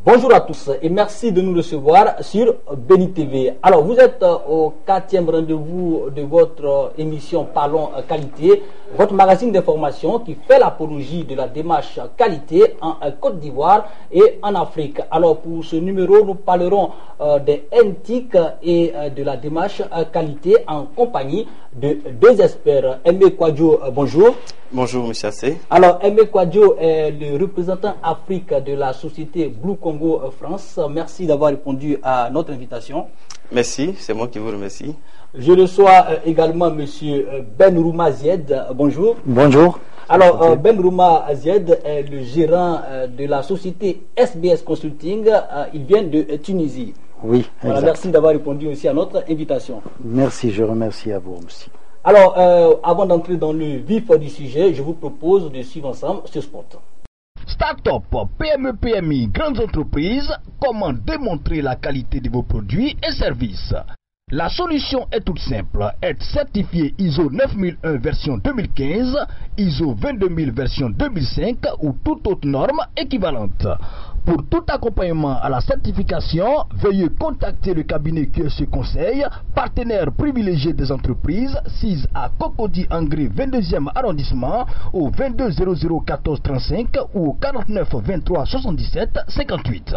Bonjour à tous et merci de nous recevoir sur Béni TV. Alors, vous êtes au 4e rendez-vous de votre émission Parlons Qualité, votre magazine d'information qui fait l'apologie de la démarche qualité en Côte d'Ivoire et en Afrique. Alors, pour ce numéro, nous parlerons des NTIC et de la démarche qualité en compagnie de deux experts. Aimé Kouadio, bonjour. Bonjour, M. Assé. Alors, Aimé Kouadio est le représentant Afrique de la société Blue Congo France. Merci d'avoir répondu à notre invitation. Merci, c'est moi qui vous remercie. Je reçois également M. Ben Rouma Zied. Bonjour. Bonjour. Alors, Ben Rouma Zied est le gérant de la société SBS Consulting. Il vient de Tunisie. Oui, voilà, merci d'avoir répondu aussi à notre invitation. Merci, je remercie à vous aussi. Alors, avant d'entrer dans le vif du sujet, je vous propose de suivre ensemble ce spot. Start-up, PME, PMI, grandes entreprises, comment démontrer la qualité de vos produits et services? La solution est toute simple, être certifié ISO 9001 version 2015, ISO 22000 version 2005 ou toute autre norme équivalente. Pour tout accompagnement à la certification, veuillez contacter le cabinet QSE Conseil, partenaire privilégié des entreprises, 6 à Cocody Angré 22e arrondissement, au 22 00 14 35 ou au 49 23 77 58.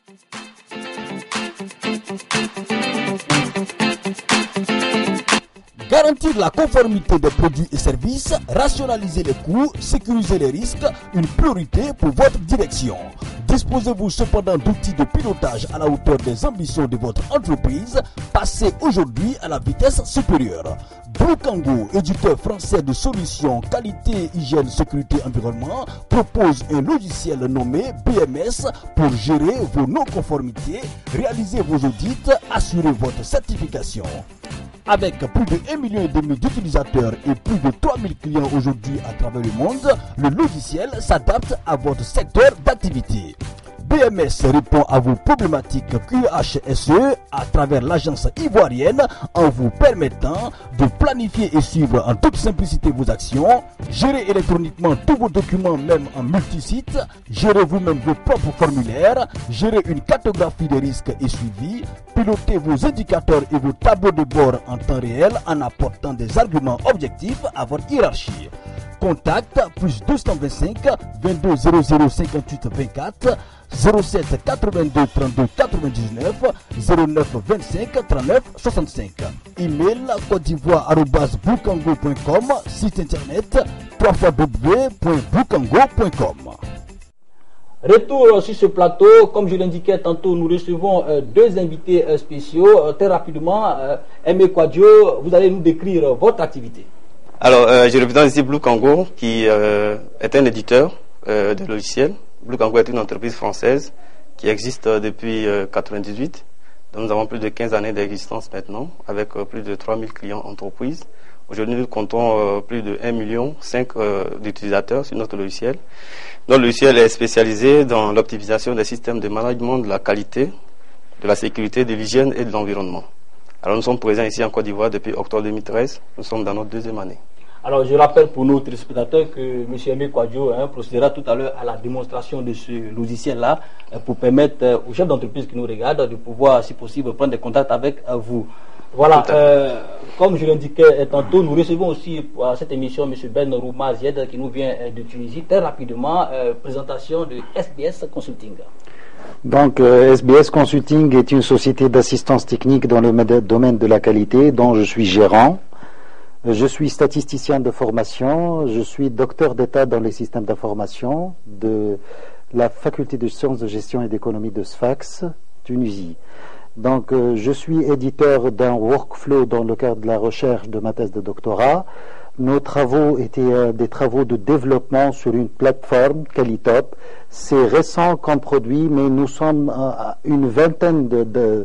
Garantir la conformité des produits et services, rationaliser les coûts, sécuriser les risques, une priorité pour votre direction. Disposez-vous cependant d'outils de pilotage à la hauteur des ambitions de votre entreprise. Passez aujourd'hui à la vitesse supérieure. Blue Congo, éditeur français de solutions qualité, hygiène, sécurité, environnement, propose un logiciel nommé BMS pour gérer vos non-conformités, réaliser vos audits, assurer votre certification. Avec plus de 1,5 million d'utilisateurs et plus de 3000 clients aujourd'hui à travers le monde, le logiciel s'adapte à votre secteur d'activité. BMS répond à vos problématiques QHSE à travers l'agence ivoirienne en vous permettant de planifier et suivre en toute simplicité vos actions, gérer électroniquement tous vos documents même en multisite, gérer vous-même vos propres formulaires, gérer une cartographie des risques et suivi, piloter vos indicateurs et vos tableaux de bord en temps réel en apportant des arguments objectifs à votre hiérarchie. Contact plus 225 22 00 58 24 07 82 32 99 09 25 39 65. Email côtedivoire@bluecongo.com. Site internet www.bluecongo.com. Retour sur ce plateau, comme je l'indiquais tantôt, nous recevons deux invités spéciaux. Très rapidement, Aimé Kouadio, vous allez nous décrire votre activité. Alors, je représente ici Blue Congo, qui est un éditeur de logiciels. Blue Congo est une entreprise française qui existe depuis 1998. Donc, nous avons plus de 15 années d'existence maintenant, avec plus de 3000 clients entreprises. Aujourd'hui, nous comptons plus de 1,5 million d'utilisateurs sur notre logiciel. Notre logiciel est spécialisé dans l'optimisation des systèmes de management de la qualité, de la sécurité, de l'hygiène et de l'environnement. Alors, nous sommes présents ici en Côte d'Ivoire depuis octobre 2013. Nous sommes dans notre deuxième année. Alors, je rappelle pour nos téléspectateurs que M. Aimé Kouadio procédera tout à l'heure à la démonstration de ce logiciel-là pour permettre aux chefs d'entreprise qui nous regardent de pouvoir, si possible, prendre des contacts avec vous. Voilà, comme je l'indiquais tantôt, nous recevons aussi à cette émission M. Ben Rouma Zied qui nous vient de Tunisie. Très rapidement, présentation de SBS Consulting. Donc, SBS Consulting est une société d'assistance technique dans le domaine de la qualité dont je suis gérant. Je suis statisticien de formation, je suis docteur d'État dans les systèmes d'information de la faculté de sciences de gestion et d'économie de Sfax, Tunisie. Donc, je suis éditeur d'un workflow dans le cadre de la recherche de ma thèse de doctorat. Nos travaux étaient des travaux de développement sur une plateforme, Qualitop. C'est récent comme produit, mais nous sommes une vingtaine de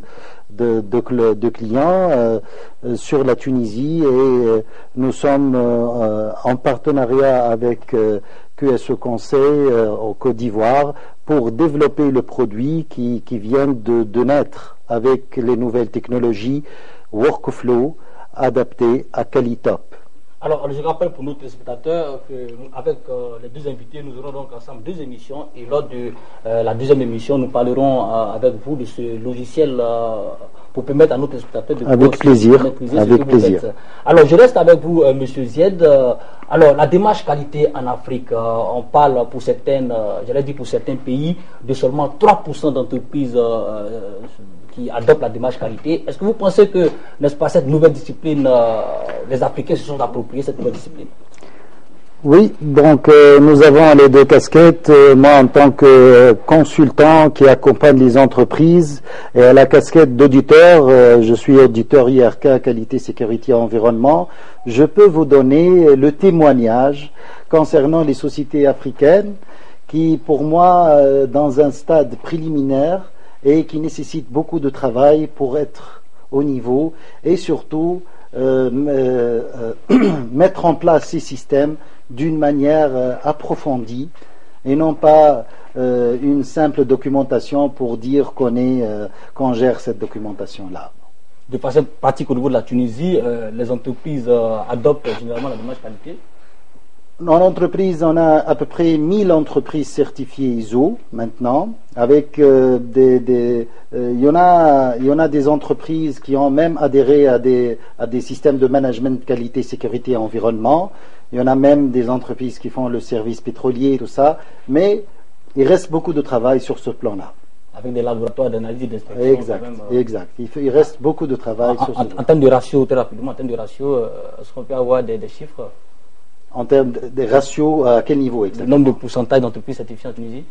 clients sur la Tunisie et nous sommes en partenariat avec QSE Conseil au Côte d'Ivoire pour développer le produit qui vient de naître avec les nouvelles technologies workflow adaptées à Qualitop. Alors, je rappelle pour nos téléspectateurs qu'avec les deux invités, nous aurons donc ensemble deux émissions. Et lors de la deuxième émission, nous parlerons avec vous de ce logiciel pour permettre à nos téléspectateurs de avec plaisir, maîtriser avec ce que vous plaisir. faites. Alors, je reste avec vous, Monsieur Zied. Alors, la démarche qualité en Afrique, on parle pour certaines, j'allais dire pour certains pays, de seulement 3% d'entreprises qui adoptent la démarche qualité. Est-ce que vous pensez que, n'est-ce pas, cette nouvelle discipline, les Africains se sont appropriés cette nouvelle discipline? Oui, donc nous avons les deux casquettes. Moi, en tant que consultant qui accompagne les entreprises, et à la casquette d'auditeur, je suis auditeur IRK, qualité, sécurité, environnement. Je peux vous donner le témoignage concernant les sociétés africaines qui, pour moi, dans un stade préliminaire et qui nécessitent beaucoup de travail pour être au niveau et surtout mettre en place ces systèmes d'une manière approfondie et non pas une simple documentation pour dire qu'on gère cette documentation-là. De façon pratique au niveau de la Tunisie, les entreprises adoptent généralement la démarche qualité? Dans l'entreprise, on a à peu près 1000 entreprises certifiées ISO maintenant, avec il y en a des entreprises qui ont même adhéré à des systèmes de management qualité, sécurité et environnement. Il y en a même des entreprises qui font le service pétrolier et tout ça, mais il reste beaucoup de travail sur ce plan-là. Avec des laboratoires d'analyse et d'inspection. Exact, même, exact. Il reste beaucoup de travail sur ce plan. En termes de ratio, très rapidement, en termes de ratio, est-ce qu'on peut avoir des chiffres? En termes de ratios, à quel niveau exactement? Le nombre de pourcentage d'entreprises certifiées en Tunisie?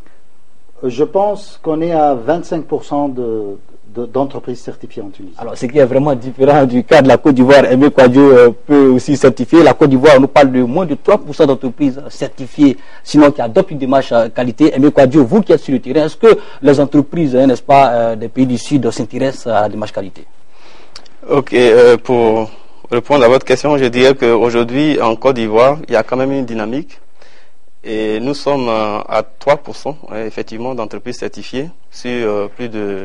Je pense qu'on est à 25% d'entreprises certifiées en Tunisie. Alors, ce qui est vraiment différent du cas de la Côte d'Ivoire, Aimé Kouadio peut aussi certifier. La Côte d'Ivoire, on nous parle de moins de 3% d'entreprises certifiées, sinon qui adoptent une démarche qualité. Aimé Kouadio, vous qui êtes sur le terrain, est-ce que les entreprises, n'est-ce pas, des pays du Sud s'intéressent à la démarche qualité? Ok, pour répondre à votre question, je dirais qu'aujourd'hui, en Côte d'Ivoire, il y a quand même une dynamique. Et nous sommes à 3%, effectivement, d'entreprises certifiées sur plus de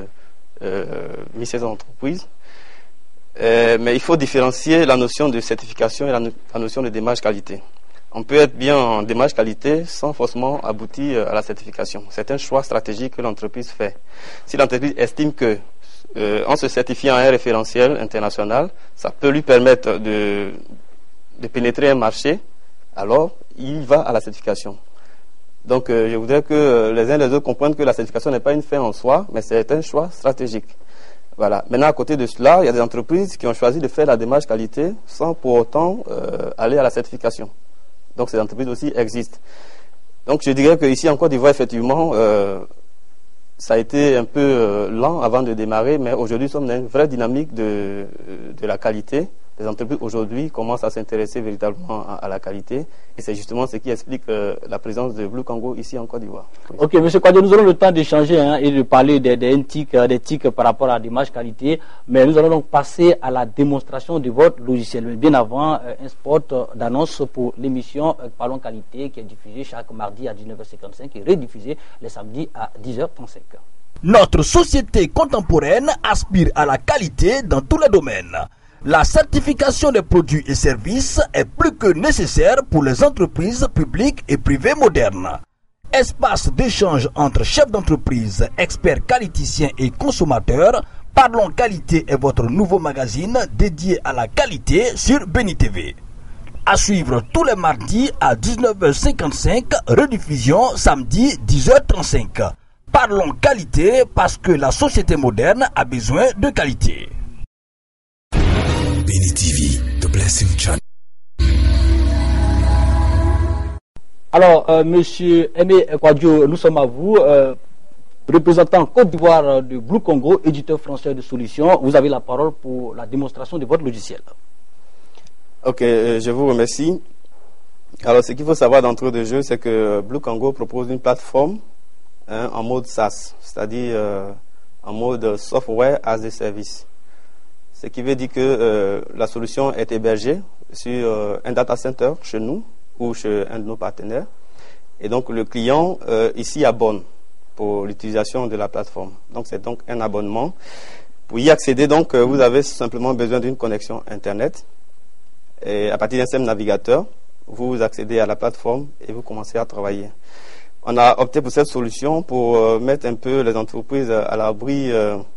1600 entreprises. Mais il faut différencier la notion de certification et la notion de démarche qualité. On peut être bien en démarche qualité sans forcément aboutir à la certification. C'est un choix stratégique que l'entreprise fait. Si l'entreprise estime que en se certifiant à un référentiel international, ça peut lui permettre de pénétrer un marché, alors il va à la certification. Donc je voudrais que les uns et les autres comprennent que la certification n'est pas une fin en soi, mais c'est un choix stratégique. Voilà. Maintenant, à côté de cela, il y a des entreprises qui ont choisi de faire la démarche qualité sans pour autant aller à la certification. Donc ces entreprises aussi existent. Donc je dirais qu'ici en Côte d'Ivoire, effectivement, ça a été un peu lent avant de démarrer, mais aujourd'hui, nous sommes dans une vraie dynamique de la qualité. Les entreprises aujourd'hui commencent à s'intéresser véritablement à la qualité, et c'est justement ce qui explique la présence de Blue Congo ici en Côte d'Ivoire. Oui. Ok, M. Kouadio, nous aurons le temps d'échanger et de parler des tics par rapport à la démarche qualité, mais nous allons donc passer à la démonstration de votre logiciel. Mais bien avant, un spot d'annonce pour l'émission Parlons Qualité qui est diffusée chaque mardi à 19h55 et rediffusée les samedis à 10h35. Notre société contemporaine aspire à la qualité dans tous les domaines. La certification des produits et services est plus que nécessaire pour les entreprises publiques et privées modernes. Espace d'échange entre chefs d'entreprise, experts qualiticiens et consommateurs, Parlons Qualité est votre nouveau magazine dédié à la qualité sur Béni TV. À suivre tous les mardis à 19h55, rediffusion samedi 10h35. Parlons Qualité parce que la société moderne a besoin de qualité. Béni TV, the blessing channel. Alors, Monsieur Aimé Kouadio, nous sommes à vous, représentant Côte d'Ivoire de Blue Congo, éditeur français de solutions. Vous avez la parole pour la démonstration de votre logiciel. Ok, je vous remercie. Alors, ce qu'il faut savoir d'entrée de jeu, c'est que Blue Congo propose une plateforme en mode SaaS, c'est-à-dire en mode Software as a Service. Ce qui veut dire que la solution est hébergée sur un data center chez nous ou chez un de nos partenaires. Et donc, le client ici abonne pour l'utilisation de la plateforme. Donc, c'est donc un abonnement. Pour y accéder, donc, vous avez simplement besoin d'une connexion Internet. Et à partir d'un simple navigateur, vous accédez à la plateforme et vous commencez à travailler. On a opté pour cette solution pour mettre un peu les entreprises à l'abri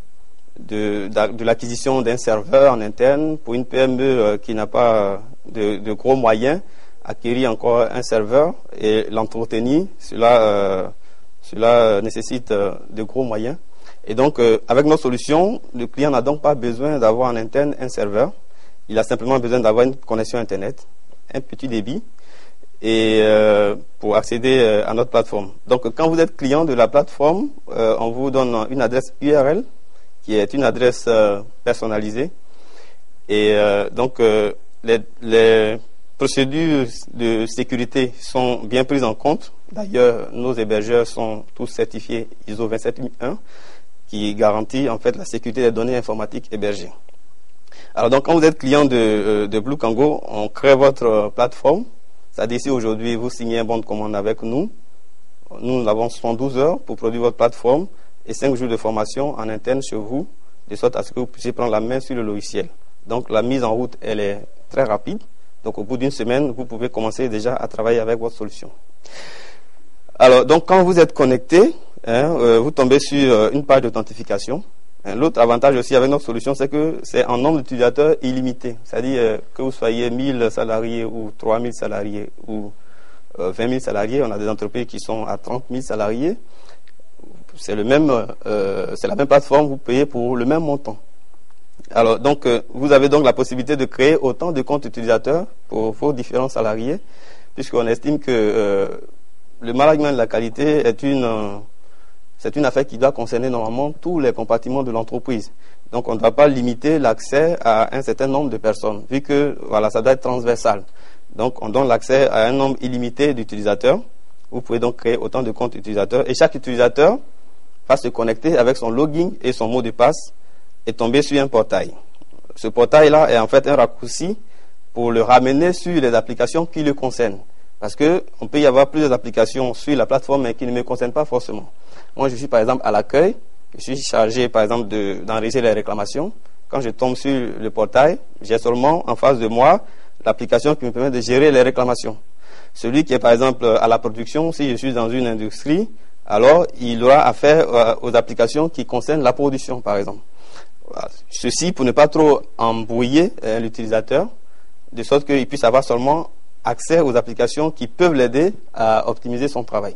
de l'acquisition d'un serveur en interne. Pour une PME qui n'a pas de gros moyens, acquérir encore un serveur et l'entretenir, cela nécessite de gros moyens. Et donc, avec notre solution, le client n'a donc pas besoin d'avoir en interne un serveur. Il a simplement besoin d'avoir une connexion Internet, un petit débit, et pour accéder à notre plateforme. Donc, quand vous êtes client de la plateforme, on vous donne une adresse URL, qui est une adresse personnalisée. Et donc, les procédures de sécurité sont bien prises en compte. D'ailleurs, nos hébergeurs sont tous certifiés ISO 27001, qui garantit en fait la sécurité des données informatiques hébergées. Alors donc, quand vous êtes client de Blue Congo, on crée votre plateforme. C'est-à-dire, si aujourd'hui vous signez un bon de commande avec nous, nous avons 112 heures pour produire votre plateforme et 5 jours de formation en interne chez vous, de sorte à ce que vous puissiez prendre la main sur le logiciel. Donc, la mise en route, elle est très rapide. Donc, au bout d'une semaine, vous pouvez commencer déjà à travailler avec votre solution. Alors, donc, quand vous êtes connecté, vous tombez sur une page d'authentification. L'autre avantage aussi avec notre solution, c'est que c'est en nombre d'utilisateurs illimité. C'est-à-dire que vous soyez 1000 salariés ou 3000 salariés ou 20 000 salariés, on a des entreprises qui sont à 30 000 salariés. C'est la même plateforme, vous payez pour le même montant. Alors, donc, vous avez donc la possibilité de créer autant de comptes utilisateurs pour vos différents salariés, puisqu'on estime que le management de la qualité c'est une affaire qui doit concerner normalement tous les compartiments de l'entreprise. Donc, on ne doit pas limiter l'accès à un certain nombre de personnes, vu que voilà, ça doit être transversal. Donc, on donne l'accès à un nombre illimité d'utilisateurs. Vous pouvez donc créer autant de comptes utilisateurs. Et chaque utilisateur va se connecter avec son login et son mot de passe et tomber sur un portail. Ce portail-là est en fait un raccourci pour le ramener sur les applications qui le concernent. Parce qu'on peut y avoir plusieurs applications sur la plateforme mais qui ne me concernent pas forcément. Moi, je suis par exemple à l'accueil. Je suis chargé par exemple d'enregistrer les réclamations. Quand je tombe sur le portail, j'ai seulement en face de moi l'application qui me permet de gérer les réclamations. Celui qui est par exemple à la production, si je suis dans une industrie, alors il aura affaire aux applications qui concernent la production par exemple. Voilà. Ceci pour ne pas trop embrouiller l'utilisateur, de sorte qu'il puisse avoir seulement accès aux applications qui peuvent l'aider à optimiser son travail.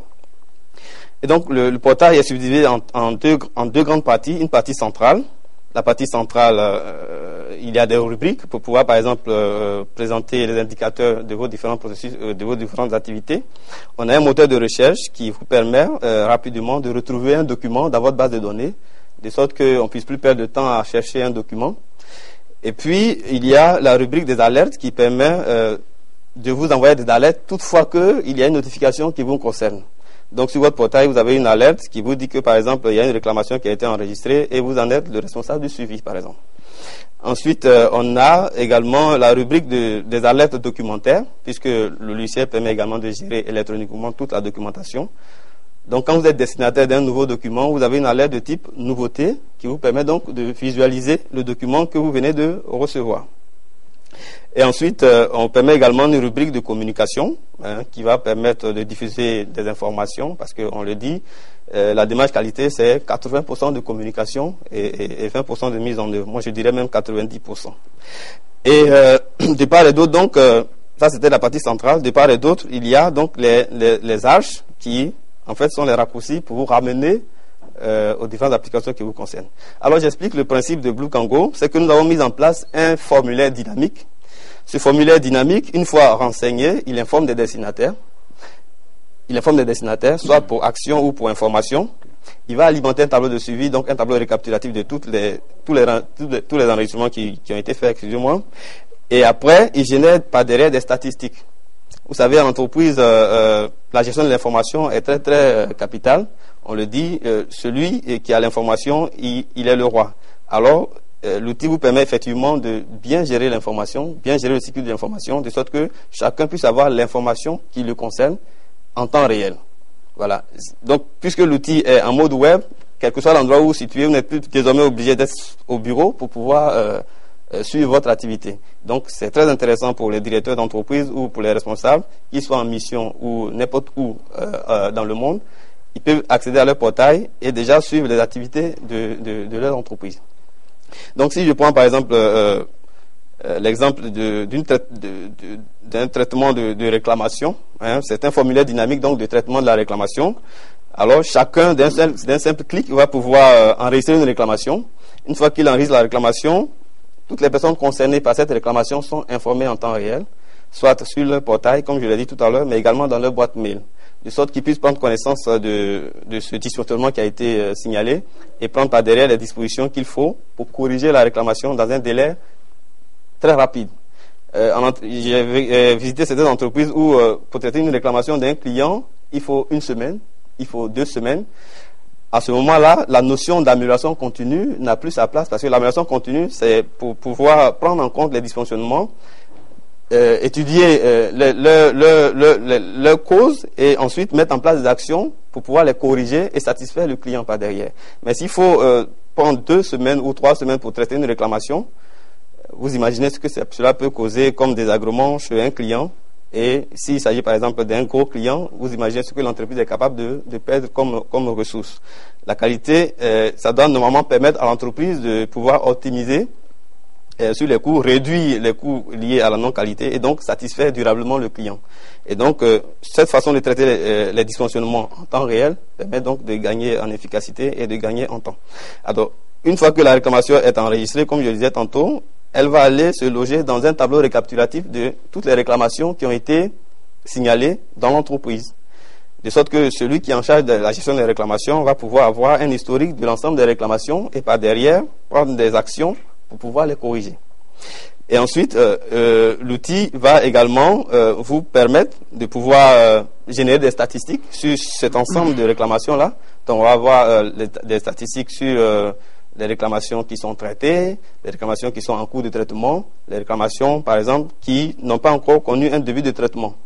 Et donc le portail est subdivisé en deux grandes parties. Une partie centrale. La partie centrale, il y a des rubriques pour pouvoir par exemple présenter les indicateurs de vos différents processus, de vos différentes activités. On a un moteur de recherche qui vous permet rapidement de retrouver un document dans votre base de données, de sorte qu'on ne puisse plus perdre de temps à chercher un document. Et puis, il y a la rubrique des alertes qui permet de vous envoyer des alertes toutefois qu'il y a une notification qui vous concerne. Donc, sur votre portail, vous avez une alerte qui vous dit que, par exemple, il y a une réclamation qui a été enregistrée et vous en êtes le responsable du suivi, par exemple. Ensuite, on a également la rubrique des alertes documentaires, puisque le logiciel permet également de gérer électroniquement toute la documentation. Donc, quand vous êtes destinataire d'un nouveau document, vous avez une alerte de type nouveauté qui vous permet donc de visualiser le document que vous venez de recevoir. Et ensuite, on permet également une rubrique de communication qui va permettre de diffuser des informations parce qu'on le dit, la démarche qualité, c'est 80% de communication et 20% de mise en œuvre. Moi, je dirais même 90%. Et de part et d'autre, donc, ça c'était la partie centrale. De part et d'autre, il y a donc les arches qui, en fait, sont les raccourcis pour vous ramener aux différentes applications qui vous concernent. Alors, j'explique le principe de Blue Congo. C'est que nous avons mis en place un formulaire dynamique. Ce formulaire dynamique, une fois renseigné, il informe des destinataires. Il informe des destinataires, soit pour action ou pour information. Il va alimenter un tableau de suivi, donc un tableau récapitulatif de tous les enregistrements qui ont été faits, excusez-moi. Et après, il génère par derrière des statistiques. Vous savez, en entreprise, la gestion de l'information est très, très capitale. On le dit, celui qui a l'information, il est le roi. Alors, l'outil vous permet effectivement de bien gérer l'information, bien gérer le cycle de l'information, de sorte que chacun puisse avoir l'information qui le concerne en temps réel. Voilà. Donc, puisque l'outil est en mode web, quel que soit l'endroit où vous vous situez, vous n'êtes plus désormais obligé d'être au bureau pour pouvoir sur votre activité. Donc, c'est très intéressant pour les directeurs d'entreprise ou pour les responsables, qu'ils soient en mission ou n'importe où dans le monde. Ils peuvent accéder à leur portail et déjà suivre les activités de leur entreprise. Donc, si je prends par exemple l'exemple d'un traitement de réclamation, hein, c'est un formulaire dynamique donc de traitement de la réclamation. Alors, chacun d'un simple clic va pouvoir enregistrer une réclamation. Une fois qu'il enregistre la réclamation, toutes les personnes concernées par cette réclamation sont informées en temps réel, soit sur leur portail, comme je l'ai dit tout à l'heure, mais également dans leur boîte mail, de sorte qu'ils puissent prendre connaissance de ce dysfonctionnement qui a été signalé et prendre par derrière les dispositions qu'il faut pour corriger la réclamation dans un délai très rapide. J'ai visité certaines entreprises où pour traiter une réclamation d'un client, il faut 1 semaine, il faut 2 semaines. À ce moment-là, la notion d'amélioration continue n'a plus sa place parce que l'amélioration continue, c'est pour pouvoir prendre en compte les dysfonctionnements, étudier leurs causes et ensuite mettre en place des actions pour pouvoir les corriger et satisfaire le client par derrière. Mais s'il faut prendre 2 semaines ou 3 semaines pour traiter une réclamation, vous imaginez ce que cela peut causer comme désagrément chez un client. Et s'il s'agit par exemple d'un gros client, vous imaginez ce que l'entreprise est capable de perdre comme ressource. La qualité, ça doit normalement permettre à l'entreprise de pouvoir optimiser sur les coûts, réduire les coûts liés à la non-qualité et donc satisfaire durablement le client. Et donc, cette façon de traiter les dysfonctionnements en temps réel permet donc de gagner en efficacité et de gagner en temps. Alors, une fois que la réclamation est enregistrée, comme je le disais tantôt, elle va aller se loger dans un tableau récapitulatif de toutes les réclamations qui ont été signalées dans l'entreprise. De sorte que celui qui est en charge de la gestion des réclamations va pouvoir avoir un historique de l'ensemble des réclamations et par derrière prendre des actions pour pouvoir les corriger. Et ensuite, l'outil va également vous permettre de pouvoir générer des statistiques sur cet ensemble de réclamations-là. Donc on va avoir des statistiques sur les réclamations qui sont traitées, les réclamations qui sont en cours de traitement, les réclamations, par exemple, qui n'ont pas encore connu un début de traitement.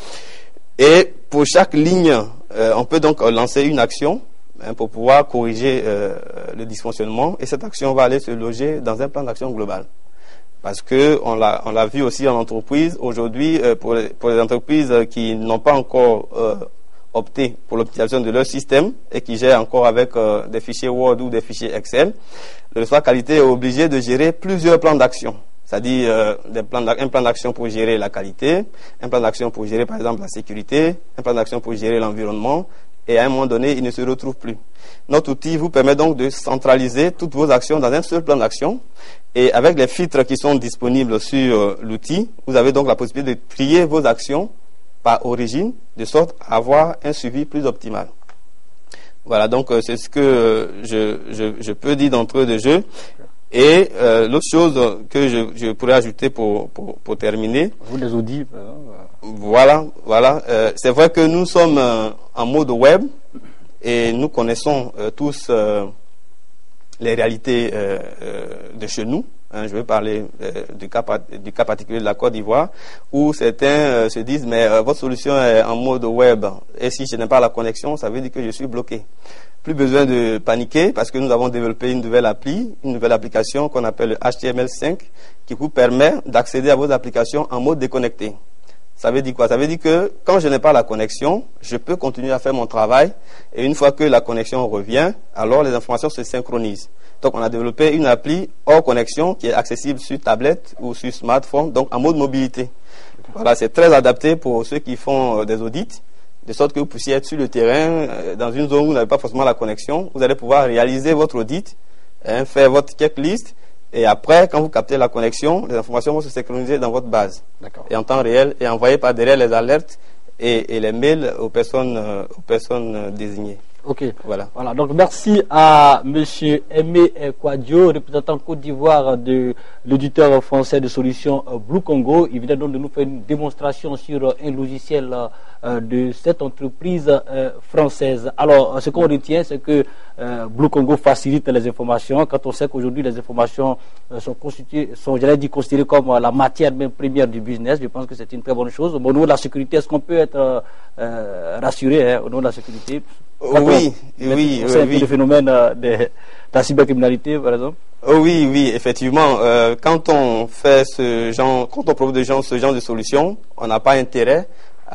Et pour chaque ligne, on peut donc lancer une action pour pouvoir corriger le dysfonctionnement. Et cette action va aller se loger dans un plan d'action global. Parce que on l'a vu aussi en entreprise. Aujourd'hui, pour les entreprises qui n'ont pas encore opté pour l'optimisation de leur système et qui gèrent encore avec des fichiers Word ou des fichiers Excel, le responsable qualité est obligé de gérer plusieurs plans d'action. C'est-à-dire un plan d'action pour gérer la qualité, un plan d'action pour gérer par exemple la sécurité, un plan d'action pour gérer l'environnement, et à un moment donné, il ne se retrouve plus. Notre outil vous permet donc de centraliser toutes vos actions dans un seul plan d'action, et avec les filtres qui sont disponibles sur l'outil, vous avez donc la possibilité de trier vos actions par origine, de sorte à avoir un suivi plus optimal. Voilà, donc c'est ce que je peux dire d'entrée de jeu. Et l'autre chose que je pourrais ajouter pour terminer. Vous les audits. Voilà. C'est vrai que nous sommes en mode web et nous connaissons tous les réalités de chez nous. Je vais parler du cas particulier de la Côte d'Ivoire, où certains se disent mais votre solution est en mode web et si je n'ai pas la connexion, ça veut dire que je suis bloqué. Plus besoin de paniquer parce que nous avons développé une nouvelle application qu'on appelle le HTML5 qui vous permet d'accéder à vos applications en mode déconnecté. Ça veut dire quoi? Ça veut dire que quand je n'ai pas la connexion, je peux continuer à faire mon travail et une fois que la connexion revient, alors les informations se synchronisent. Donc on a développé une appli hors connexion qui est accessible sur tablette ou sur smartphone, donc en mode mobilité. Voilà, c'est très adapté pour ceux qui font des audits, de sorte que vous puissiez être sur le terrain, dans une zone où vous n'avez pas forcément la connexion, vous allez pouvoir réaliser votre audit, faire votre checklist, et après, quand vous captez la connexion, les informations vont se synchroniser dans votre base. Et en temps réel, et envoyer par derrière les alertes et les mails aux personnes désignées. Ok. Voilà. Donc merci à Monsieur Aimé Kouadio, représentant Côte d'Ivoire de l'éditeur français de solutions Blue Congo. Il vient donc de nous faire une démonstration sur un logiciel de cette entreprise française. Alors, ce qu'on retient, c'est que Blue Congo facilite les informations. Quand on sait qu'aujourd'hui les informations sont considérées comme la matière même première du business, je pense que c'est une très bonne chose. Au niveau de la sécurité, est-ce qu'on peut être rassuré au niveau de la sécurité? Oui. C'est le phénomène de la cybercriminalité, par exemple. Oui, effectivement. Quand on fait quand on propose ce genre de solution, on n'a pas intérêt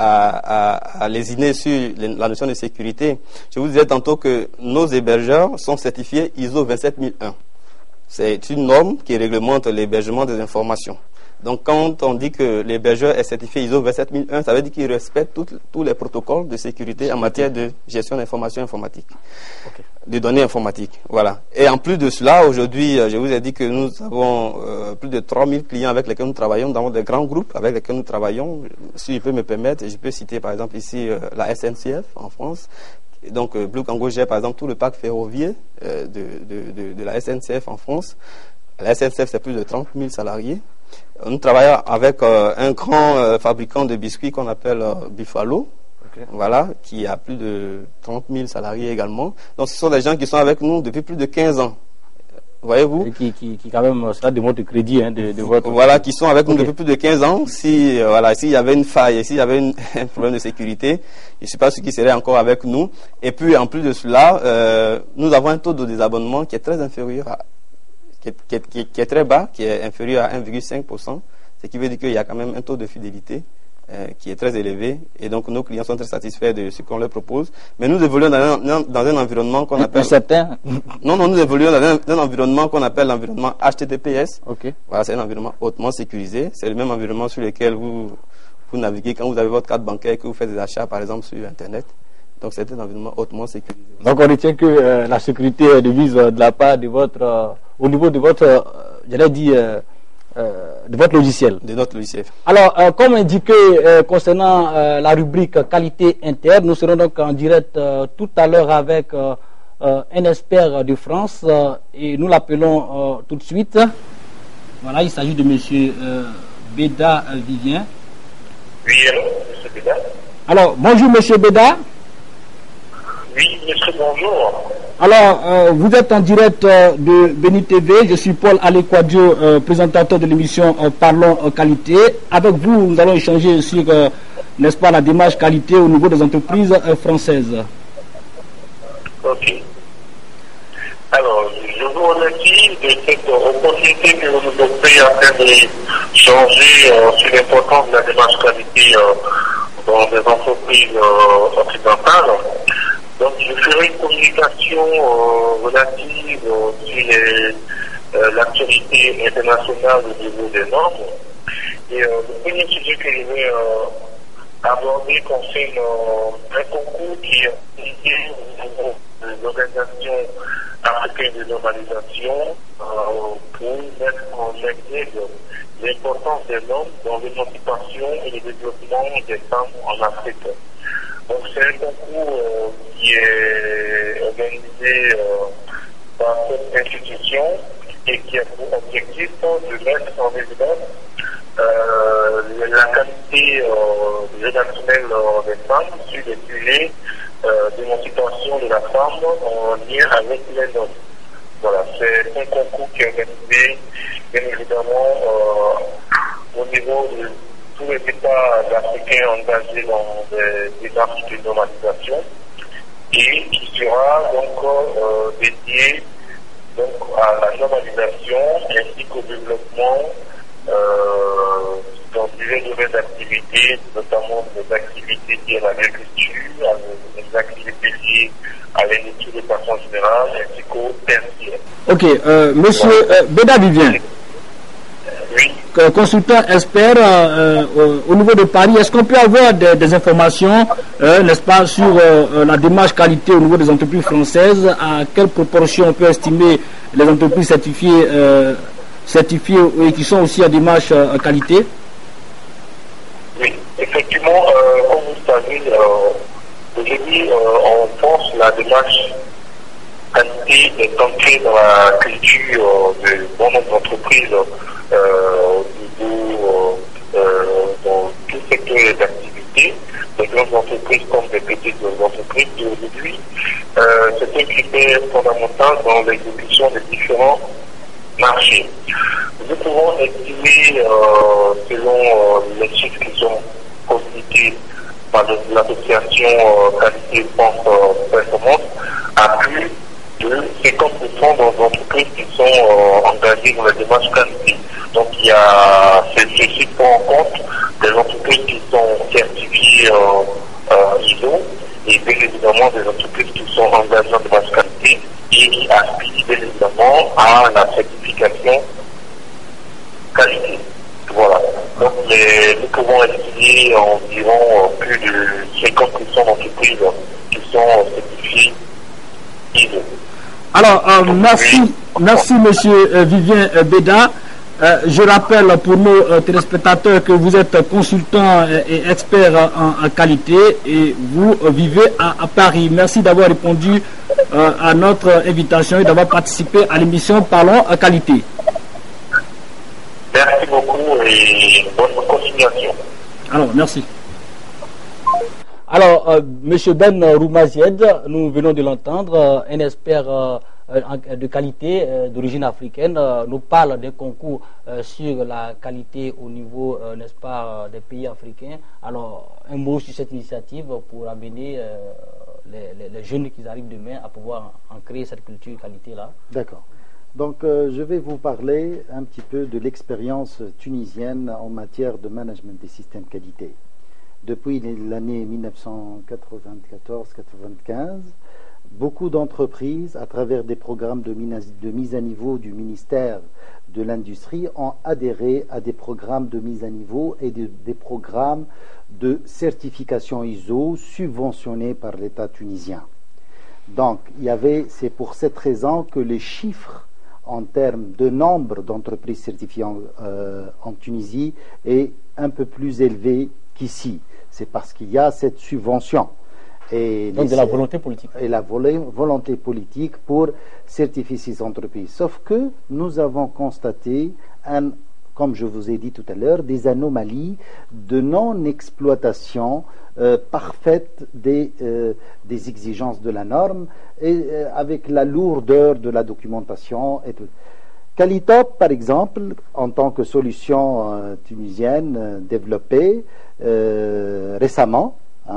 à lésiner sur la notion de sécurité. Je vous disais tantôt que nos hébergeurs sont certifiés ISO 27001. C'est une norme qui réglemente l'hébergement des informations. Donc, quand on dit que l'hébergeur est certifié ISO 27001, ça veut dire qu'il respecte tous les protocoles de sécurité en matière de gestion d'informations informatiques, de données informatiques. Voilà. Et en plus de cela, aujourd'hui, je vous ai dit que nous avons plus de 3000 clients avec lesquels nous travaillons, dans des grands groupes avec lesquels nous travaillons. Si je peux me permettre, je peux citer par exemple ici la SNCF en France. Donc, Blue Congo gère par exemple tout le parc ferroviaire de la SNCF en France. La SNCF, c'est plus de 30 000 salariés. Nous travaillons avec un grand fabricant de biscuits qu'on appelle Buffalo, voilà, qui a plus de 30 000 salariés également. Donc, ce sont des gens qui sont avec nous depuis plus de 15 ans. Voyez-vous? Et qui quand même, cela démontre le crédit de votre... Voilà, qui sont avec nous depuis plus de 15 ans. S'il y avait une faille, s'il y avait un problème de sécurité, je ne suis pas sûr qu'ils seraient encore avec nous. Et puis, en plus de cela, nous avons un taux de désabonnement qui est très inférieur qui est très bas, qui est inférieur à 1,5%, ce qui veut dire qu'il y a quand même un taux de fidélité qui est très élevé, et donc nos clients sont très satisfaits de ce qu'on leur propose. Mais nous évoluons dans un environnement qu'on appelle... Non, nous évoluons dans un environnement qu'on appelle l'environnement HTTPS. Voilà, c'est un environnement hautement sécurisé. C'est le même environnement sur lequel vous naviguez quand vous avez votre carte bancaire et que vous faites des achats, par exemple, sur Internet. Donc, c'est un environnement hautement sécurisé. Donc, on retient que la sécurité est de mise de la part de votre... au niveau de votre... j'allais dire... de votre logiciel. De notre logiciel. Alors, comme indiqué concernant la rubrique qualité interne, nous serons donc en direct tout à l'heure avec un expert de France et nous l'appelons tout de suite. Voilà, il s'agit de monsieur Béda Vivien. Oui, allô, monsieur Béda. Alors, bonjour monsieur Béda. Oui, monsieur, bonjour. Alors, vous êtes en direct de Béni TV. Je suis Paul Alekwadio, présentateur de l'émission Parlons Qualité. Avec vous, nous allons échanger sur, n'est-ce pas, la démarche qualité au niveau des entreprises françaises. Ok. Alors, je vous remercie de cette opportunité que vous nous offrez afin de changer sur l'importance de la démarche qualité dans les entreprises occidentales. Donc, je ferai une communication relative sur l'actualité internationale au niveau des normes. Et le premier sujet que je vais aborder concerne un concours qui est lié au niveau de l'Organisation africaine de normalisation pour mettre en exergue l'importance des normes dans l'émancipation et le développement des femmes en Afrique. Donc c'est un concours qui est organisé par cette institution et qui a pour objectif de mettre en évidence la qualité rédactionnelle des femmes sur les sujets d'émancipation de la femme en lien avec les normes. Voilà, c'est un concours qui est organisé bien évidemment au niveau de tous les États africains engagés dans des démarches de normalisation et qui sera donc dédié donc à la normalisation ainsi qu'au développement dans divers domaines d'activité, notamment des activités liées à l'agriculture, des activités liées à l'industrie de façon générale, ainsi qu'au tertiaire. Ok, monsieur Béda Vivien. Oui. Consultant expert au niveau de Paris, est-ce qu'on peut avoir des informations, n'est-ce pas, sur la démarche qualité au niveau des entreprises françaises? À quelle proportion on peut estimer les entreprises certifiées et qui sont aussi à démarche qualité? Oui, effectivement, comme vous le savez, aujourd'hui en France, la démarche qualité est ancrée dans la culture de bon nombre d'entreprises dans tout secteur d'activité, des grandes entreprises comme des petites entreprises. Et aujourd'hui, c'est un critère fondamental dans l'exécution des différents marchés. Nous pouvons estimer, selon les chiffres qui sont communiqués par l'association Qualité France Performance à plus de 50% des entreprises qui sont engagées dans la démarche qualité. Donc il y a ceci prend en compte des entreprises qui sont certifiées ISO et bien évidemment des entreprises qui sont engagées en démarche qualité et qui aspirent bien évidemment à la certification qualité. Voilà. Donc nous pouvons estimer environ plus de 50% d'entreprises qui sont certifiées ISO. Alors, merci Monsieur Vivien Béda. Je rappelle pour nos téléspectateurs que vous êtes consultant et expert en qualité et vous vivez à Paris. Merci d'avoir répondu à notre invitation et d'avoir participé à l'émission Parlons Qualité. Merci beaucoup et bonne continuation. Alors, merci. Alors, M. Ben Roumazied, nous venons de l'entendre, un expert de qualité d'origine africaine, nous parle d'un concours sur la qualité au niveau, n'est-ce pas, des pays africains. Alors, un mot sur cette initiative pour amener les jeunes qui arrivent demain à pouvoir en créer cette culture qualité-là. D'accord. Donc, je vais vous parler un petit peu de l'expérience tunisienne en matière de management des systèmes qualité. Depuis l'année 1994-95, beaucoup d'entreprises, à travers des programmes de mise à niveau du ministère de l'Industrie, ont adhéré à des programmes de mise à niveau et des programmes de certification ISO subventionnés par l'État tunisien. Donc, c'est pour cette raison que les chiffres en termes de nombre d'entreprises certifiées en Tunisie est un peu plus élevé qu'ici. C'est parce qu'il y a cette subvention. Et donc de la volonté politique. Et la volonté politique pour certifier ces entreprises. Sauf que nous avons constaté, comme je vous ai dit tout à l'heure, des anomalies de non-exploitation parfaite des exigences de la norme et avec la lourdeur de la documentation et tout. Qualitop, par exemple, en tant que solution tunisienne développée récemment,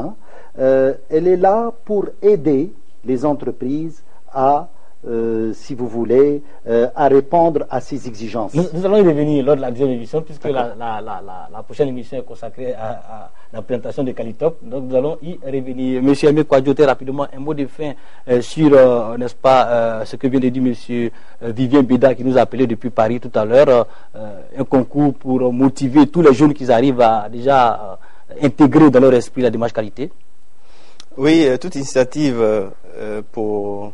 elle est là pour aider les entreprises à, si vous voulez, à répondre à ces exigences. Nous allons y revenir lors de la deuxième émission, puisque la prochaine émission est consacrée à la présentation de Qualitop. Donc nous allons y revenir. Monsieur Aimé Kouadioté, rapidement, un mot de fin sur, n'est-ce pas, ce que vient de dire Monsieur Vivien Béda, qui nous a appelé depuis Paris tout à l'heure, un concours pour motiver tous les jeunes qui arrivent à déjà intégrer dans leur esprit la démarche qualité. Oui, toute initiative pour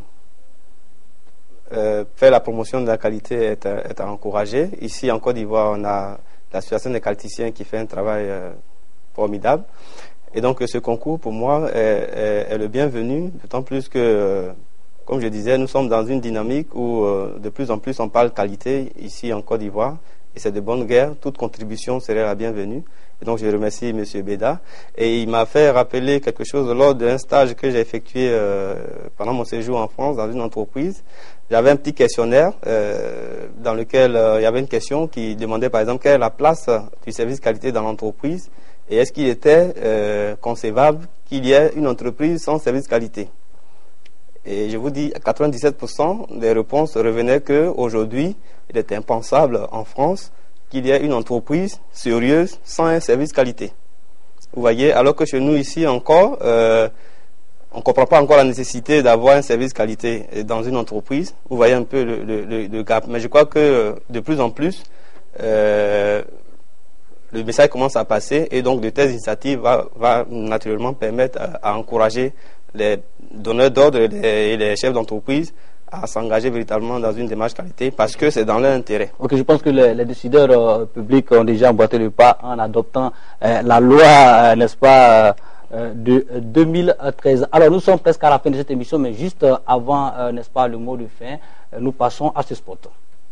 faire la promotion de la qualité est à encourager. Ici, en Côte d'Ivoire, on a l'association des qualiticiens qui fait un travail formidable. Et donc, ce concours, pour moi, est le bienvenu, d'autant plus que, comme je disais, nous sommes dans une dynamique où de plus en plus on parle qualité ici en Côte d'Ivoire. Et c'est de bonne guerre. Toute contribution serait la bienvenue. Et donc, je remercie M. Béda. Et il m'a fait rappeler quelque chose lors d'un stage que j'ai effectué pendant mon séjour en France dans une entreprise. J'avais un petit questionnaire dans lequel il y avait une question qui demandait, par exemple, quelle est la place du service qualité dans l'entreprise et est-ce qu'il était concevable qu'il y ait une entreprise sans service qualité. Et je vous dis, 97% des réponses revenaient qu'aujourd'hui, il est impensable en France qu'il y ait une entreprise sérieuse sans un service qualité. Vous voyez, alors que chez nous ici encore, on ne comprend pas encore la nécessité d'avoir un service qualité dans une entreprise. Vous voyez un peu le gap. Mais je crois que de plus en plus, le message commence à passer et donc de telles initiatives va naturellement permettre à encourager les donneurs d'ordre et les chefs d'entreprise à s'engager véritablement dans une démarche qualité parce que c'est dans leur intérêt. Ok, je pense que les décideurs publics ont déjà emboîté le pas en adoptant la loi, n'est-ce pas, de 2013. Alors nous sommes presque à la fin de cette émission, mais juste avant, n'est-ce pas, le mot de fin, nous passons à ce spot.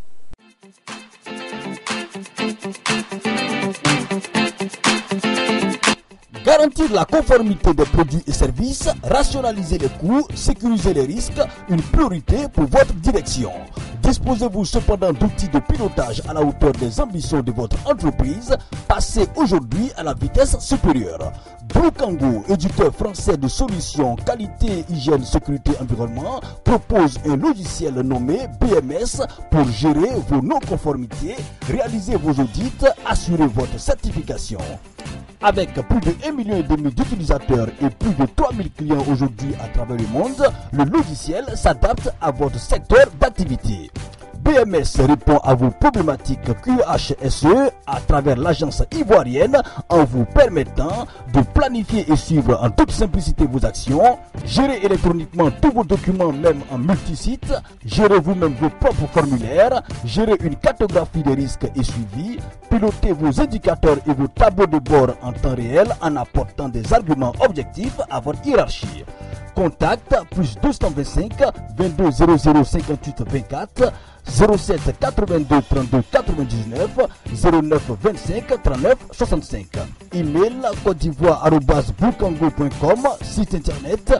Garantir la conformité des produits et services, rationaliser les coûts, sécuriser les risques, une priorité pour votre direction. Disposez-vous cependant d'outils de pilotage à la hauteur des ambitions de votre entreprise. Passez aujourd'hui à la vitesse supérieure. Blue Congo, éditeur français de solutions qualité, hygiène, sécurité, environnement, propose un logiciel nommé BMS pour gérer vos non-conformités, réaliser vos audits, assurer votre certification. Avec plus de 1,5 million d'utilisateurs et plus de 3000 clients aujourd'hui à travers le monde, le logiciel s'adapte à votre secteur d'activité. BMS répond à vos problématiques QHSE à travers l'agence ivoirienne en vous permettant de planifier et suivre en toute simplicité vos actions, gérer électroniquement tous vos documents même en multisite, gérer vous-même vos propres formulaires, gérer une cartographie des risques et suivi, piloter vos indicateurs et vos tableaux de bord en temps réel en apportant des arguments objectifs à votre hiérarchie. Contact plus 225 22 00 58 24 07 82 32 99 09 25 39 65. Email côte-d'ivoire@bluecongo.com. Site internet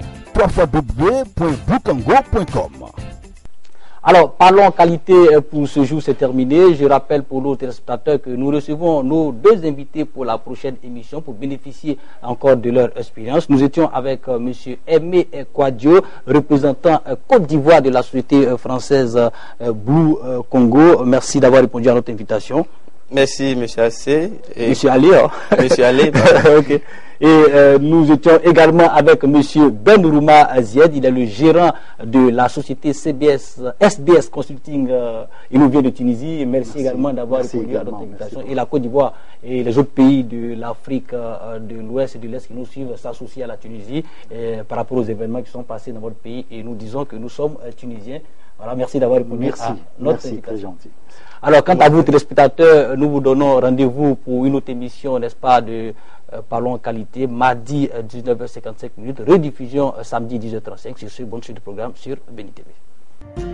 www.bluecongo.com. Alors, parlons qualité pour ce jour, c'est terminé. Je rappelle pour nos téléspectateurs que nous recevons nos deux invités pour la prochaine émission pour bénéficier encore de leur expérience. Nous étions avec M. Aimé Kouadio, représentant Côte d'Ivoire de la société française Blue Congo. Merci d'avoir répondu à notre invitation. Merci, M. Assé. Monsieur Ali. M. Ali. Ok. Et nous étions également avec M. Benrouma Zied, il est le gérant de la société SBS Consulting, il nous vient de Tunisie. Merci également d'avoir répondu à notre invitation. Et la Côte d'Ivoire et les autres pays de l'Afrique de l'Ouest et de l'Est qui nous suivent s'associent à la Tunisie par rapport aux événements qui sont passés dans votre pays. Et nous disons que nous sommes Tunisiens. Voilà, merci d'avoir répondu à notre invitation. Alors, quant à vous, téléspectateurs, nous vous donnons rendez-vous pour une autre émission, n'est-ce pas, de Parlons Qualité, mardi 19h55, rediffusion samedi 10h35 sur ce bon suite de programme sur Béni TV.